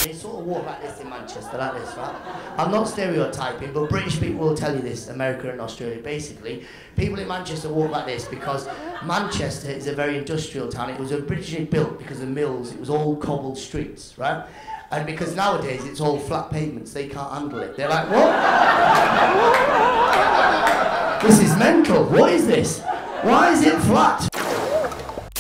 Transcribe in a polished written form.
They sort of walk like this in Manchester, like this, right? I'm not stereotyping, but British people will tell you this, America and Australia. Basically, people in Manchester walk like this because Manchester is a very industrial town. It was originally built because of mills. It was all cobbled streets, right? And because nowadays it's all flat pavements, they can't handle it. They're like, what? This is mental. What is this? Why is it flat?